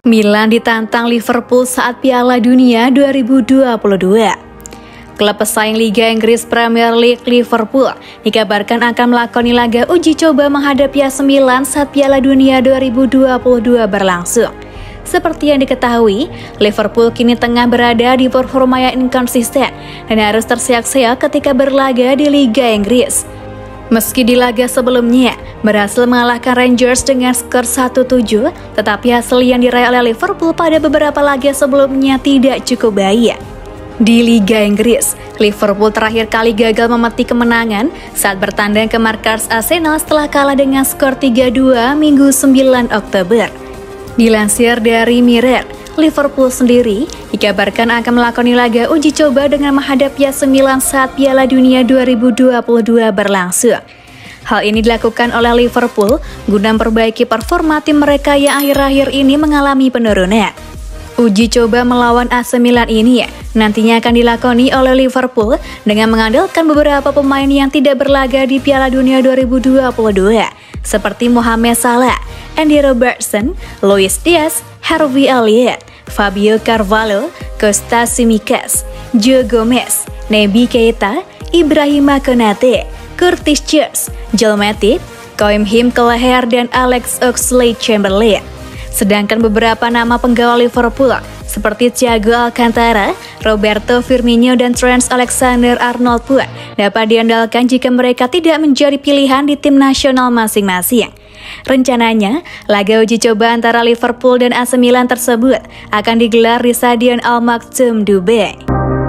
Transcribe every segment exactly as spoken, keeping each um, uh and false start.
Milan ditantang Liverpool saat Piala Dunia dua ribu dua puluh dua. Klub pesaing Liga Inggris Premier League Liverpool dikabarkan akan melakoni laga uji coba menghadapi A C Milan saat Piala Dunia dua ribu dua puluh dua berlangsung. Seperti yang diketahui, Liverpool kini tengah berada di performa yang inkonsisten dan harus terseok-seok ketika berlaga di Liga Inggris. Meski di laga sebelumnya berhasil mengalahkan Rangers dengan skor satu tujuh, tetapi hasil yang diraih oleh Liverpool pada beberapa laga sebelumnya tidak cukup baik. Di Liga Inggris, Liverpool terakhir kali gagal memetik kemenangan saat bertandang ke markas Arsenal setelah kalah dengan skor tiga dua Minggu sembilan Oktober. Dilansir dari Mirror, Liverpool sendiri dikabarkan akan melakoni laga uji coba dengan menghadapi A C Milan saat Piala Dunia dua ribu dua puluh dua berlangsung. Hal ini dilakukan oleh Liverpool guna memperbaiki performa tim mereka yang akhir-akhir ini mengalami penurunan. Uji coba melawan A C Milan ini nantinya akan dilakoni oleh Liverpool dengan mengandalkan beberapa pemain yang tidak berlaga di Piala Dunia dua ribu dua puluh dua, seperti Mohamed Salah, Andy Robertson, Luis Diaz, Harvey Elliott, Fabio Carvalho, Kostas Tsimikas, Joe Gomez, Naby Keita, Ibrahima Konate, Curtis Jones, Joel Matip, Koimhim Kelleher, dan Alex Oxlade-Chamberlain. Sedangkan beberapa nama penggawa Liverpool seperti Thiago Alcantara, Roberto Firmino, dan Trent Alexander-Arnold pun dapat diandalkan jika mereka tidak menjadi pilihan di tim nasional masing-masing. Rencananya, laga uji coba antara Liverpool dan A C Milan tersebut akan digelar di Stadion Al Maktoum, Dubai.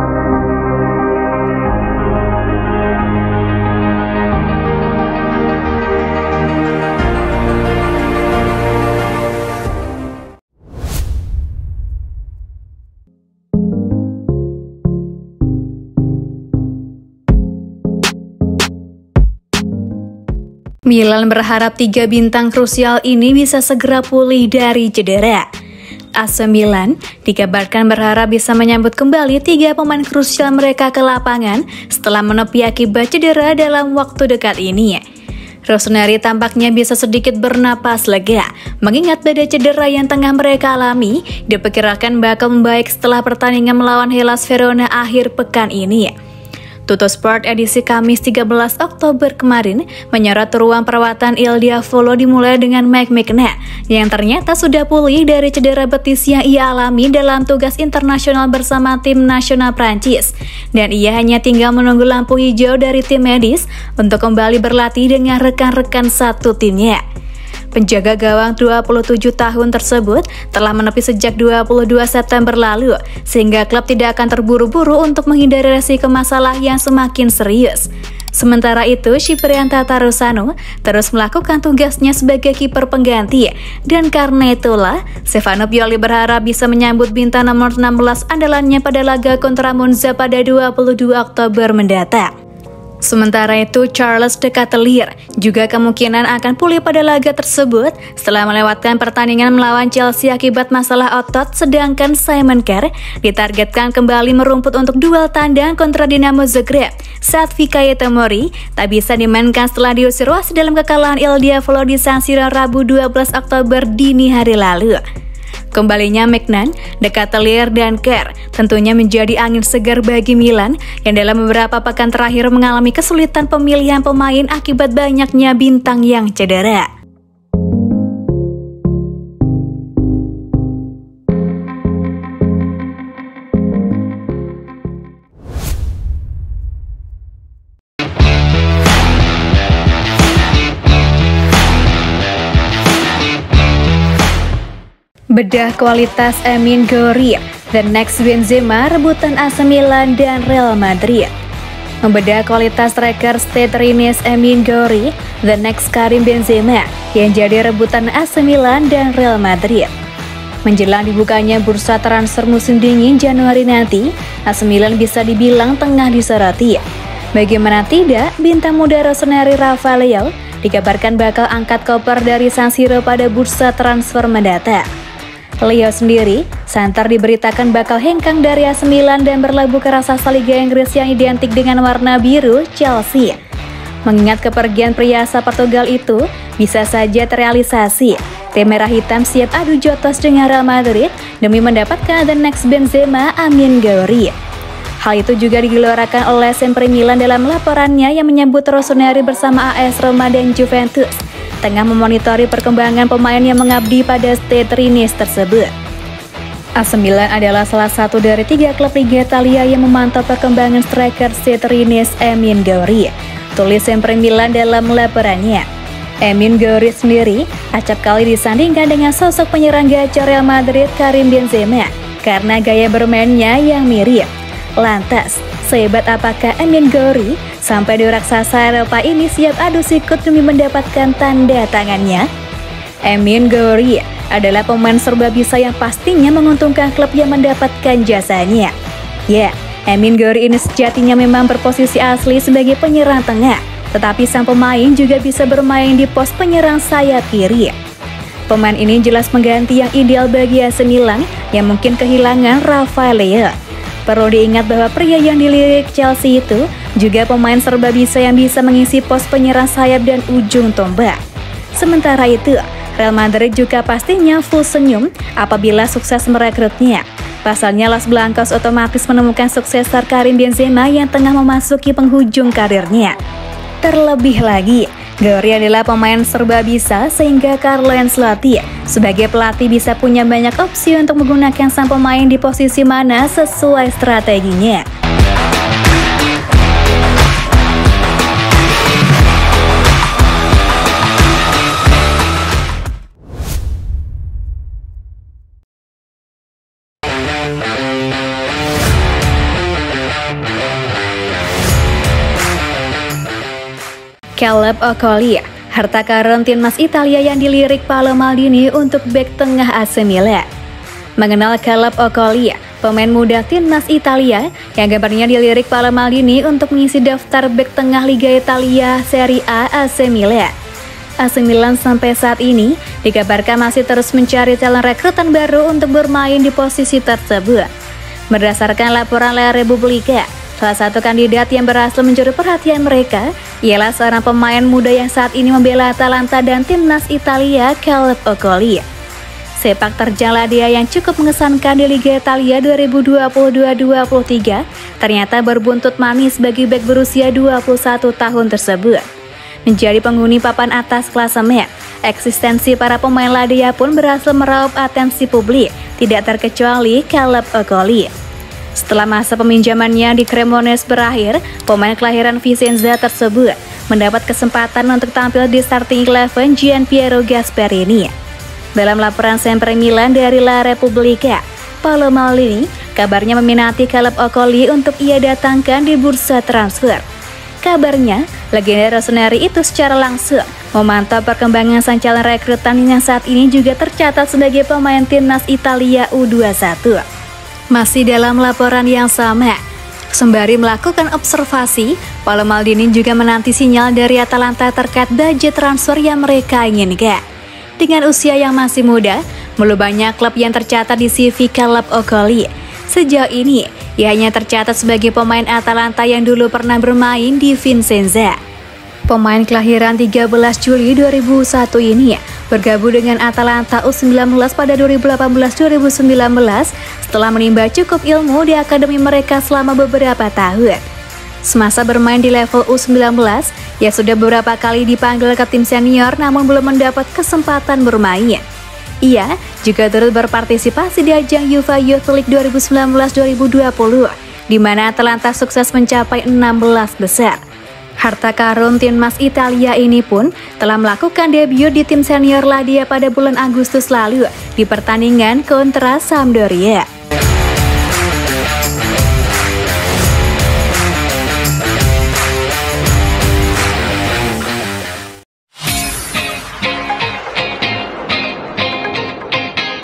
Milan berharap tiga bintang krusial ini bisa segera pulih dari cedera. A C Milan dikabarkan berharap bisa menyambut kembali tiga pemain krusial mereka ke lapangan setelah menepi akibat cedera dalam waktu dekat ini. Rossoneri tampaknya bisa sedikit bernapas lega, mengingat badai cedera yang tengah mereka alami diperkirakan bakal membaik setelah pertandingan melawan Hellas Verona akhir pekan ini. Tuttosport edisi Kamis tiga belas Oktober kemarin menyorot ruang perawatan Il Diavolo dimulai dengan Mike Maignan yang ternyata sudah pulih dari cedera betis yang ia alami dalam tugas internasional bersama tim nasional Prancis, dan ia hanya tinggal menunggu lampu hijau dari tim medis untuk kembali berlatih dengan rekan-rekan satu timnya. Penjaga gawang dua puluh tujuh tahun tersebut telah menepi sejak dua puluh dua September lalu, sehingga klub tidak akan terburu-buru untuk menghindari resiko masalah yang semakin serius. Sementara itu, Ciprian Tatarusanu terus melakukan tugasnya sebagai kiper pengganti, dan karena itulah, Stefano Pioli berharap bisa menyambut bintang nomor enam belas andalannya pada laga kontra Monza pada dua puluh dua Oktober mendatang. Sementara itu, Charles De Ketelaere juga kemungkinan akan pulih pada laga tersebut setelah melewatkan pertandingan melawan Chelsea akibat masalah otot, sedangkan Simon Kjaer ditargetkan kembali merumput untuk duel tandang kontra Dinamo Zagreb saat Fikayo Tomori tak bisa dimainkan setelah diusir wasit dalam kekalahan Il Diavolo di San Siro Rabu dua belas Oktober dini hari lalu. Kembalinya Maignan, De Ketelaere, dan Kjaer tentunya menjadi angin segar bagi Milan yang dalam beberapa pekan terakhir mengalami kesulitan pemilihan pemain akibat banyaknya bintang yang cedera. Bedah kualitas Emin Gouiri, The Next Benzema, rebutan A C Milan dan Real Madrid. Membedah kualitas striker Stade Rennais Emin Gouiri, The Next Karim Benzema, yang jadi rebutan A C Milan dan Real Madrid. Menjelang dibukanya bursa transfer musim dingin Januari nanti, A C Milan bisa dibilang tengah disoroti. Bagaimana tidak, bintang muda Rossoneri Rafael Leao dikabarkan bakal angkat koper dari San Siro pada bursa transfer mendatang. Leo sendiri, santer diberitakan bakal hengkang dari A C Milan dan berlabuh ke raksasa Liga Inggris yang identik dengan warna biru, Chelsea. Mengingat kepergian pria asal Portugal itu bisa saja terrealisasi Tim Merah Hitam siap adu jotos dengan Real Madrid demi mendapatkan the next Benzema Amin Ghauri. Hal itu juga digelarakan oleh Sempre Milan dalam laporannya yang menyebut Rossoneri bersama A S Roma dan Juventus tengah memonitori perkembangan pemain yang mengabdi pada Stade Rennais tersebut. A S Milan adalah salah satu dari tiga klub Liga Italia yang memantau perkembangan striker Stade Rennais Amin Ghauri, tulis Sempre Milan dalam laporannya. Amin Ghauri sendiri acap kali disandingkan dengan sosok penyerang gacor Real Madrid Karim Benzema karena gaya bermainnya yang mirip. Lantas, sehebat apakah Amin Ghauri sampai dua raksasa Eropa ini siap adu sikut demi mendapatkan tanda tangannya? Amin Ghauri adalah pemain serba bisa yang pastinya menguntungkan klub yang mendapatkan jasanya. Ya, Amin Ghauri ini sejatinya memang berposisi asli sebagai penyerang tengah, tetapi sang pemain juga bisa bermain di pos penyerang sayap kiri. Pemain ini jelas mengganti yang ideal bagi A S Milan yang mungkin kehilangan Rafael Leao. Perlu diingat bahwa pria yang dilirik Chelsea itu juga pemain serba bisa yang bisa mengisi pos penyerang sayap dan ujung tombak. Sementara itu, Real Madrid juga pastinya full senyum apabila sukses merekrutnya. Pasalnya Los Blancos otomatis menemukan suksesor Karim Benzema yang tengah memasuki penghujung karirnya. Terlebih lagi, Ghauri adalah pemain serba bisa sehingga Carlo Ancelotti sebagai pelatih bisa punya banyak opsi untuk menggunakan sang pemain di posisi mana sesuai strateginya. Caleb Okoli, harta karun timnas Italia yang dilirik Paolo Maldini untuk bek tengah A C Milan. Mengenal Caleb Okoli, pemain muda timnas Italia yang gambarnya dilirik Paolo Maldini untuk mengisi daftar bek tengah Liga Italia Serie A A C Milan. A C Milan sampai saat ini dikabarkan masih terus mencari calon rekrutan baru untuk bermain di posisi tersebut. Berdasarkan laporan La Repubblica, salah satu kandidat yang berhasil mencuri perhatian mereka ialah seorang pemain muda yang saat ini membela Atalanta dan timnas Italia, Caleb Okoli. Sepak terjang dia yang cukup mengesankan di Liga Italia dua ribu dua puluh dua dua puluh tiga ternyata berbuntut manis bagi bek berusia dua puluh satu tahun tersebut. Menjadi penghuni papan atas klasemen, eksistensi para pemain Ladia pun berhasil meraup atensi publik, tidak terkecuali Caleb Okoli. Setelah masa peminjamannya di Cremonese berakhir, pemain kelahiran Vicenza tersebut mendapat kesempatan untuk tampil di starting eleven Gianpiero Gasperini. Dalam laporan Sempre Milan dari La Repubblica, Paolo Maldini kabarnya meminati Caleb Okoli untuk ia datangkan di bursa transfer. Kabarnya, legenda Rossoneri itu secara langsung memantau perkembangan sang calon rekrutan yang saat ini juga tercatat sebagai pemain timnas Italia U dua puluh satu. Masih dalam laporan yang sama, sembari melakukan observasi, Paolo Maldini juga menanti sinyal dari Atalanta terkait budget transfer yang mereka inginkan. Dengan usia yang masih muda, belum banyak klub yang tercatat di C V Caleb Okoli. Sejauh ini, ia hanya tercatat sebagai pemain Atalanta yang dulu pernah bermain di Vicenza. Pemain kelahiran tiga belas Juli dua ribu satu ini bergabung dengan Atalanta U sembilan belas pada dua ribu delapan belas dua ribu sembilan belas setelah menimba cukup ilmu di akademi mereka selama beberapa tahun. Semasa bermain di level U sembilan belas, ia sudah beberapa kali dipanggil ke tim senior namun belum mendapat kesempatan bermain. Ia juga turut berpartisipasi di ajang UEFA Youth League dua ribu sembilan belas dua ribu dua puluh, di mana Atalanta sukses mencapai enam belas besar. Harta karun timnas Italia ini pun telah melakukan debut di tim senior Ladia pada bulan Agustus lalu di pertandingan kontra Sampdoria.